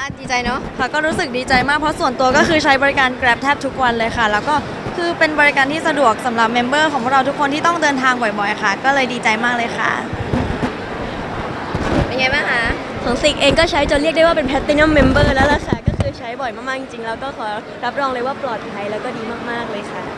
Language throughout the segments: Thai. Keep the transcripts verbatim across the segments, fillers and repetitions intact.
ดีใจเนาะค่ะก็รู้สึกดีใจมากเพราะส่วนตัวก็คือใช้บริการ Grab แทบทุกวันเลยค่ะแล้วก็คือเป็นบริการที่สะดวกสำหรับเมมเบอร์ของพวกเราทุกคนที่ต้องเดินทางบ่อยๆค่ะก็เลยดีใจมากเลยค่ะเป็นไงบ้างคะของซิกเองก็ใช้จนเรียกได้ว่าเป็น Platinum Member แล้วล่ะค่ะก็คือใช้บ่อยมากๆจริงๆแล้วก็ขอรับรองเลยว่าปลอดภัยแล้วก็ดีมากๆเลยค่ะ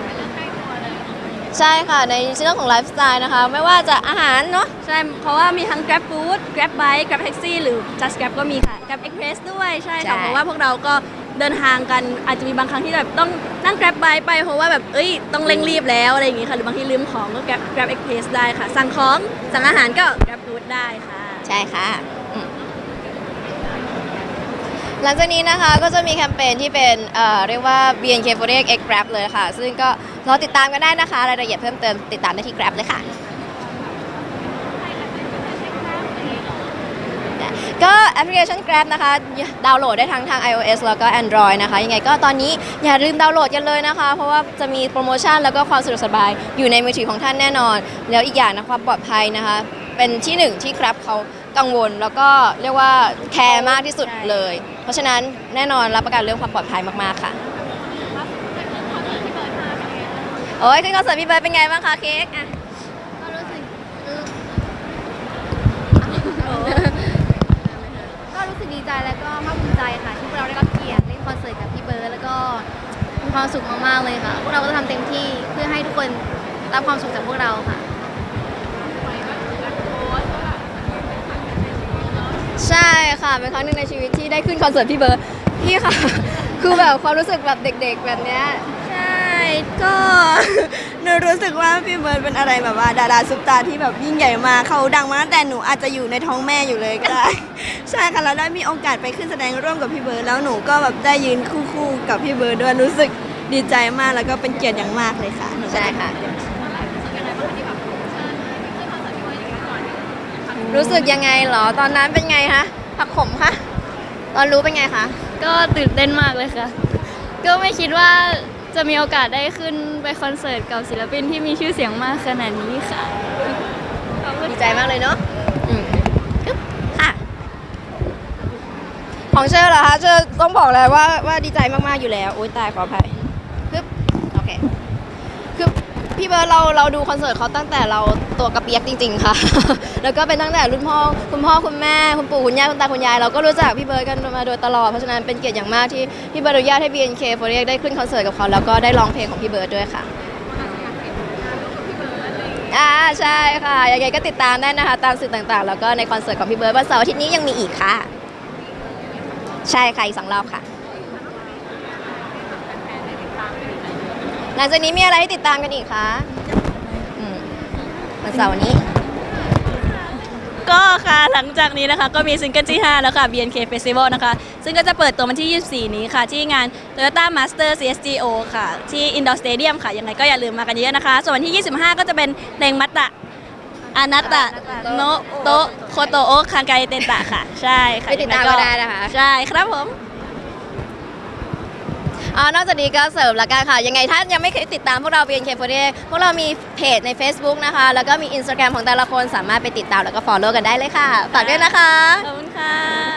ใช่ค่ะในเรื่องของไลฟ์สไตล์นะคะไม่ว่าจะอาหารเนาะใช่เพราะว่ามีทั้ง Grab Food Grab Bike Grab Taxi หรือ Just Grab ก็มีค่ะ Grab Express ด้วยใช่ค่ะเพราะว่าพวกเราก็เดินทางกันอาจจะมีบางครั้งที่แบบต้องนั่ง Grab Bike ไปเพราะว่าแบบเอ้ยต้องเร่งรีบแล้วอะไรอย่างงี้ค่ะหรือบางทีลืมของก็ Grab Grab Express ได้ค่ะสั่งของสั่งอาหารก็ Grab Food ได้ค่ะใช่ค่ะหลังจากนี้นะคะก็จะมีแคมเปญที่เป็นเอ่อเรียกว่า บี เอ็น เค สี่สิบแปด X Grab เลยค่ะซึ่งก็รอติดตามกันได้นะคะรายละเอียดเพิ่มเติมติดตามได้ที่ Grab เลยค่ะก็แอปพลิเคชัน Grab นะคะดาวน์โหลดได้ทั้งทาง iOS แล้วก็ Android นะคะยังไงก็ตอนนี้อย่าลืมดาวน์โหลดกันเลยนะคะเพราะว่าจะมีโปรโมชั่นแล้วก็ความสะดวกสบายอยู่ในมือถือของท่านแน่นอนแล้วอีกอย่างนะความปลอดภัยนะคะเป็นที่หนึ่งที่ Grab เขากังวลแล้วก็เรียกว่าแคร์มากที่สุดเลยเพราะฉะนั้นแน่นอนรับประกันเรื่องความปลอดภัยมากๆค่ะโอ้ยขึ้นคอนเสิร์ตพี่เบิร์ดเป็นไงบ้างคะเค้กอ่ะก็รู้สึกก็รู้สึกดีใจแล้วก็ภาคภูมิใจค่ะที่พวกเราได้รับเกียรติเล่นคอนเสิร์ตกับพี่เบิร์ดแล้วก็มีความสุขมากๆเลยค่ะพวกเราก็ทำเต็มที่เพื่อให้ทุกคนรับความสุขจากพวกเราค่ะใช่ค่ะเป็นครั้งหนึ่งในชีวิตที่ได้ขึ้นคอนเสิร์ตพี่เบิร์ดพี่ค่ะคือแบบความรู้สึกแบบเด็กๆแบบเนี้ยใช่ก็หนูรู้สึกว่าพี่เบิร์ดเป็นอะไรแบบว่าดาราซุปตาที่แบบยิ่งใหญ่มากเขาดังมาตั้งแต่หนูอาจจะอยู่ในท้องแม่อยู่เลยก็ได้ใช่ค่ะแล้วได้มีโอกาสไปขึ้นแสดงร่วมกับพี่เบิร์ดแล้วหนูก็แบบได้ยืนคู่ๆกับพี่เบิร์ดด้วยรู้สึกดีใจมากแล้วก็เป็นเกียรติอย่างมากเลยค่ะใช่ค่ะรู้สึกยังไงเหรอตอนนั้นเป็นไงคะผักขมคะตอนรู้เป็นไงคะก็ตื่นเต้นมากเลยค่ะก็ไม่คิดว่าจะมีโอกาสได้ขึ้นไปคอนเสิร์ตกับศิลปินที่มีชื่อเสียงมากขนาดนี้ค่ะดีใจมากเลยเนาะค่ะของเชอร์เหรอคะเชอร์ต้องบอกเลยว่าว่าดีใจมากๆอยู่แล้วโอ๊ยตายขออภัยปึ๊บโอเคคือพี่เบิร์ดเราเราดูคอนเสิร์ตเขาตั้งแต่เราตัวกระเปียกจริงๆค่ะแล้วก็เป็นตั้งแต่รุ่นพ่อคุณพ่อคุณแม่คุณปู่คุณย่าคุณตาคุณยายเราก็รู้จักพี่เบิร์ดกันมาโดยตลอดเพราะฉะนั้นเป็นเกียรติอย่างมากที่พี่เบิร์ดอนุญาตให้ บี เอ็น เค สี่สิบแปดได้ขึ้นคอนเสิร์ตกับเขาแล้วก็ได้ร้องเพลงของพี่เบิร์ดด้วยค่ะอ่าใช่ค่ะยังไงก็ติดตามได้นะคะตามสื่อต่างๆแล้วก็ในคอนเสิร์ตของพี่เบิร์ดวันเสาร์อาทิตย์นี้ยังมีอีกค่ะใช่ค่ะอีกสองรอบค่ะหลังจากนี้มีอะไรให้ติดตามกันอีกคะวันเสาร์นี้ก็ค่ะหลังจากนี้นะคะก็มีซิงเกิลที่ห้าแล้วค่ะ บี เอ็น เค Festival นะคะซึ่งก็จะเปิดตัววันที่ยี่สิบสี่นี้ค่ะที่งาน Toyota Master ซี เอส จี โอ ค่ะที่ Indoor Stadium ค่ะยังไงก็อย่าลืมมากันเยอะนะคะส่วนวันที่ยี่สิบห้าก็จะเป็นเพลงมัตตะอานัตตะโนโตโคโตโอคังไกเตนตะค่ะใช่ค่ะไปติดตามก็ได้นะคะใช่ครับผมอ๋อนอกจากนี้ก็เสริมละกันค่ะยังไงถ้ายังไม่เคยติดตามพวกเรา บี เอ็น เค สี่สิบแปด พวกเรามีเพจใน Facebook นะคะแล้วก็มี Instagram ของแต่ละคนสามารถไปติดตามแล้วก็ follow กันได้เลยค่ะฝากด้วยนะคะขอบคุณค่ะ